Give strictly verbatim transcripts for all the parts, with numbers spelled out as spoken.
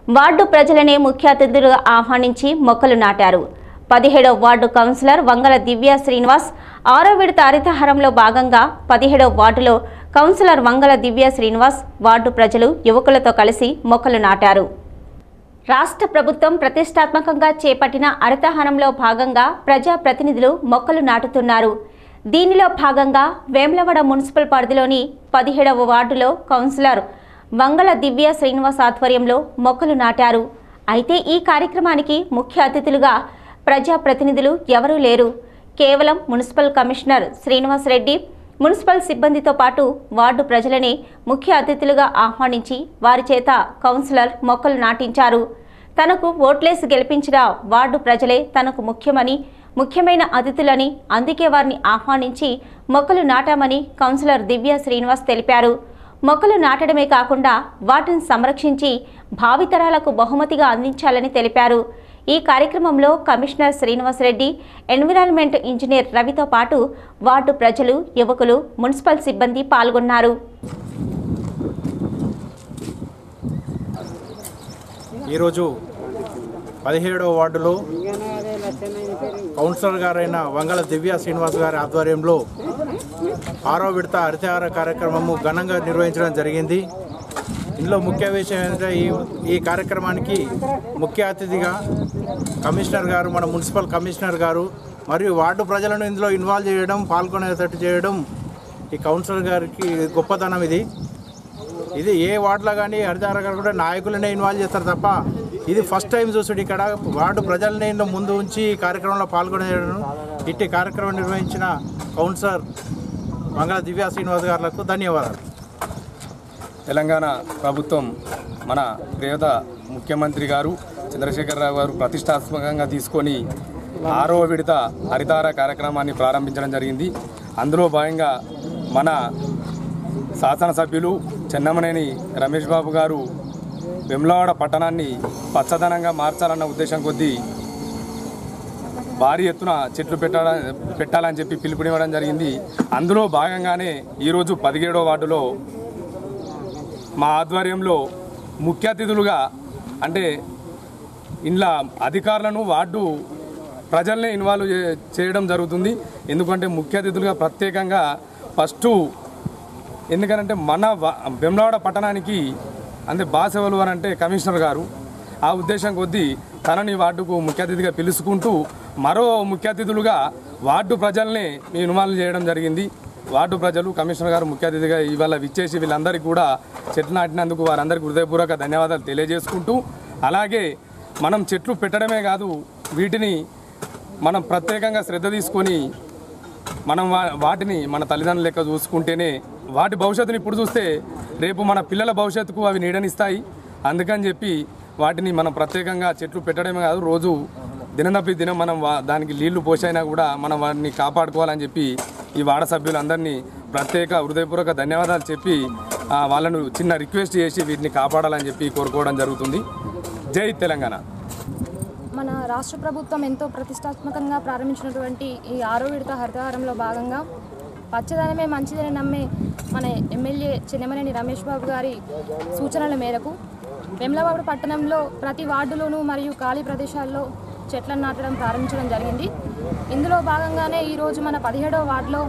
Ward ప్రజలనే ముఖ్య అతిథులుగా ఆహ్వానించి మొక్కలు నాటారు. పదిహేడవ వార్డు కౌన్సిలర్ వంగల దివ్య శ్రీనివాస్ ఆరో విడత హరితహారంలో భాగంగా పదిహేడవ వార్డులో కౌన్సిలర్ వంగల దివ్య శ్రీనివాస్ వార్డు ప్రజలు యువకులతో కలిసి మొక్కలు నాటారు. రాష్ట్ర ప్రభుత్వం ప్రతిష్టాత్మకంగా చేపట్టిన హరితహారంలో భాగంగా ప్రజా ప్రతినిధులు మొక్కలు నాటుతున్నారు. దీనిలో భాగంగా వేములవాడ మున్సిపల్ పరిధిలోని పదిహేడవ వార్డులో కౌన్సిలర్ వంగల దివ్య శ్రీనివాస్ ఆధ్వర్యంలో మొక్కలు నాటారు. అయితే ఈ కార్యక్రమానికి ముఖ్య అతిథులుగా ప్రజా ప్రతినిధులు ఎవరూ లేరు. కేవలం municipal commissioner Srinivas Reddy municipal సిబ్బందితో పాటు వార్డు ప్రజలని ముఖ్య అతిథులుగా ఆహ్వానించి వారి చేత కౌన్సిలర్ మొక్కలు నాటించారు. తనకు ఓట్లేసి గెలిపించిన వార్డు ప్రజలే తనకు ముఖ్యమని, ముఖ్యమైన అతిథులని, అందుకే వారిని ఆహ్వానించి మొక్కలు నాటామని కౌన్సిలర్ దివ్య శ్రీనివాస్ తెలిపారు. మొక్కలు నాటడమే కాకుండా వాటిని సంరక్షించి భావితరాలకు బహుమతిగా అందించాలని తెలిపారు. ఈ కార్యక్రమంలో commissioner Srinivas Reddy, environment engineer రవితో పాటు వార్డు ప్రజలు, యువకులు, మున్సిపల్ సిబ్బంది పాల్గొన్నారు. ఈరోజు పదిహేడవ వార్డులో కౌన్సిలర్ గారైన వంగల దివ్య శ్రీనివాస్ గారి ఆధ్వర్యంలో ఆరో విడత హరితహార కార్యక్రమము ఘనంగా నిర్వహించడం జరిగింది. ఇందులో ముఖ్య విషయం ఏంటంటే ఈ ఈ కార్యక్రమానికి ముఖ్య అతిథిగా కమిషనర్ గారు, మన మున్సిపల్ కమిషనర్ గారు మరియు వార్డు ప్రజలను ఇందులో ఇన్వాల్వ్ చేయడం, పాల్గొనేటట్టు చేయడం ఈ కౌన్సిలర్ గారికి గొప్పతనం. ఇది ఇది ఏ వార్డులో కానీ హరితహార గారు కూడా నాయకులనే ఇన్వాల్వ్ చేస్తారు తప్ప ఇది ఫస్ట్ టైం చూసుడు. ఇక్కడ వార్డు ప్రజలనే ముందు ఉంచి ఈ కార్యక్రమంలో పాల్గొనేయడం, ఇట్టి కార్యక్రమం నిర్వహించిన కౌన్సిలర్ వంగల దివ్య శ్రీనివాస్ గారులకు ధన్యవాదాలు. తెలంగాణ ప్రభుత్వం మన ప్రియత ముఖ్యమంత్రి గారు చంద్రశేఖరరావు గారు ప్రతిష్టాత్మకంగా తీసుకొని ఆరో విడత హరితహార కార్యక్రమాన్ని ప్రారంభించడం జరిగింది. అందులో భాగంగా మన శాసనసభ్యులు చెన్నమనేని రమేష్ బాబు గారు వేములవాడ పట్టణాన్ని పచ్చదనంగా మార్చాలన్న ఉద్దేశం కొద్దీ భారీ ఎత్తున చెట్లు పెట్టాల పెట్టాలని చెప్పి పిలుపునివ్వడం జరిగింది. అందులో భాగంగానే ఈరోజు పదిహేడవ వార్డులో మా ఆధ్వర్యంలో ముఖ్య అతిథులుగా, అంటే ఇంట్లో అధికారులను వార్డు ప్రజల్ని ఇన్వాల్వ్ చేయడం జరుగుతుంది. ఎందుకంటే ముఖ్య అతిథులుగా ప్రత్యేకంగా ఫస్టు ఎందుకంటే మన వేములవాడ పట్టణానికి అంటే బాస్ ఎవరు అని అంటే కమిషనర్ గారు. ఆ ఉద్దేశం కొద్దీ తనని వార్డుకు ముఖ్య అతిథిగా పిలుచుకుంటూ మరో ముఖ్య అతిథులుగా వార్డు ప్రజల్ని ఇన్వాల్వ్ చేయడం జరిగింది. వార్డు ప్రజలు కమిషనర్ గారు ముఖ్య అతిథిగా ఇవాళ విచ్చేసి వీళ్ళందరికీ కూడా చెట్లు నాటినందుకు వారందరికీ హృదయపూర్వక ధన్యవాదాలు తెలియజేసుకుంటూ, అలాగే మనం చెట్లు పెట్టడమే కాదు, వీటిని మనం ప్రత్యేకంగా శ్రద్ధ తీసుకొని మనం వాటిని మన తల్లిదండ్రుల లెక్క చూసుకుంటేనే వాటి భవిష్యత్తుని ఇప్పుడు చూస్తే రేపు మన పిల్లల భవిష్యత్తుకు అవి నీడనిస్తాయి. అందుకని చెప్పి వాటిని మనం ప్రత్యేకంగా చెట్లు పెట్టడమే కాదు, రోజు దినదప్పి దినం మనం దానికి నీళ్లు పోసైనా కూడా మనం వాటిని కాపాడుకోవాలని చెప్పి ఈ వార్డు సభ్యులందరినీ ప్రత్యేక హృదయపూర్వక ధన్యవాదాలు చెప్పి వాళ్ళను చిన్న రిక్వెస్ట్ చేసి వీటిని కాపాడాలని చెప్పి కోరుకోవడం జరుగుతుంది. జై తెలంగాణ. మన రాష్ట్ర ప్రభుత్వం ఎంతో ప్రతిష్టాత్మకంగా ప్రారంభించినటువంటి ఈ ఆరో విడత హరితహారంలో భాగంగా పచ్చదనమే మంచిదని నమ్మే మన ఎమ్మెల్యే చెన్నమనేని రమేష్ బాబు గారి సూచనల మేరకు వేములవాడ పట్టణంలో ప్రతి వార్డులోనూ మరియు ఖాళీ ప్రదేశాల్లో చెట్లను నాటడం ప్రారంభించడం జరిగింది. ఇందులో భాగంగానే ఈరోజు మన పదిహేడవ వార్డులో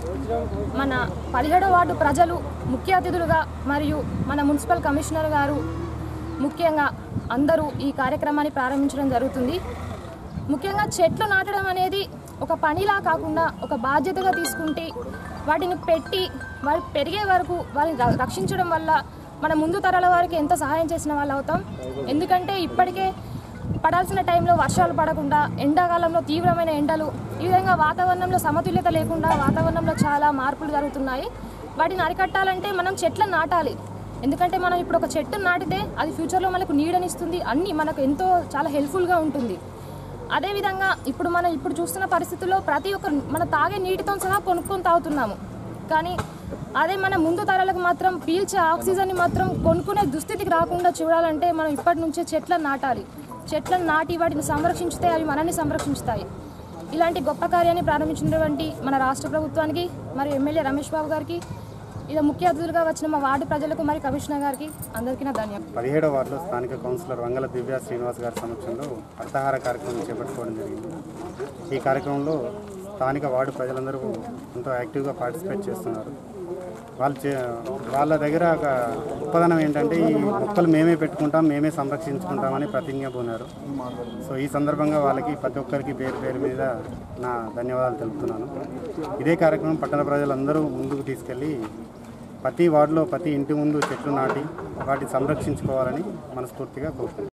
మన పదిహేడవ వార్డు ప్రజలు ముఖ్య అతిథులుగా మరియు మన మున్సిపల్ కమిషనర్ గారు ముఖ్యంగా అందరూ ఈ కార్యక్రమాన్ని ప్రారంభించడం జరుగుతుంది. ముఖ్యంగా చెట్లు నాటడం అనేది ఒక పనిలా కాకుండా ఒక బాధ్యతగా తీసుకుంటే వాటిని పెట్టి వారు పెరిగే వరకు వారిని రక్షించడం వల్ల మన ముందు తరాల వారికి ఎంతో సహాయం చేసిన వాళ్ళు అవుతాం. ఎందుకంటే ఇప్పటికే పడాల్సిన టైంలో వర్షాలు పడకుండా, ఎండాకాలంలో తీవ్రమైన ఎండలు, ఈ విధంగా వాతావరణంలో సమతుల్యత లేకుండా వాతావరణంలో చాలా మార్పులు జరుగుతున్నాయి. వాటిని అరికట్టాలంటే మనం చెట్లను నాటాలి. ఎందుకంటే మనం ఇప్పుడు ఒక చెట్టును నాటితే అది ఫ్యూచర్లో మనకు నీడనిస్తుంది, అన్నీ మనకు ఎంతో చాలా హెల్ప్ఫుల్గా ఉంటుంది. అదేవిధంగా ఇప్పుడు మనం ఇప్పుడు చూస్తున్న పరిస్థితుల్లో ప్రతి ఒక్క మన తాగే నీటితో సహా కొనుక్కొని తాగుతున్నాము. కానీ అదే మన ముందు తరాలకు మాత్రం పీల్చే ఆక్సిజన్ని మాత్రం కొనుక్కునే దుస్థితికి రాకుండా చూడాలంటే మనం ఇప్పటి నుంచే చెట్లను నాటాలి. చెట్లను నాటి వాటిని సంరక్షించితే అవి మనల్ని సంరక్షిస్తాయి. ఇలాంటి గొప్ప కార్యాన్ని ప్రారంభించినటువంటి మన రాష్ట్ర ప్రభుత్వానికి మరియు ఎమ్మెల్యే రమేష్ బాబు గారికి ఇది ముఖ్య అతిథులుగా వచ్చిన మా వార్డు ప్రజలకు మరి కమిషనర్ గారికి అందరికీ నా ధన్యవాదాలు. పదిహేడవ వార్డులో స్థానిక కౌన్సిలర్ వంగల దివ్య శ్రీనివాస్ గారి సమక్షంలో అర్థాహార కార్యక్రమం చేపట్టుకోవడం జరిగింది. ఈ కార్యక్రమంలో స్థానిక వార్డు ప్రజలందరూ ఎంతో యాక్టివ్గా పార్టిసిపేట్ చేస్తున్నారు. వాళ్ళు చే వాళ్ళ దగ్గర ఒక గొప్పదనం ఏంటంటే ఈ మొక్కలు మేమే పెట్టుకుంటాం, మేమే సంరక్షించుకుంటామని ప్రతిజ్ఞ పూనారు. సో ఈ సందర్భంగా వాళ్ళకి ప్రతి ఒక్కరికి పేరు పేరు మీద నా ధన్యవాదాలు తెలుపుతున్నాను. ఇదే కార్యక్రమం పట్టణ ప్రజలందరూ ముందుకు తీసుకెళ్ళి ప్రతి వార్డులో ప్రతి ఇంటి ముందు చెట్లు నాటి వాటిని సంరక్షించుకోవాలని మనస్ఫూర్తిగా కోరుకుంటున్నాను.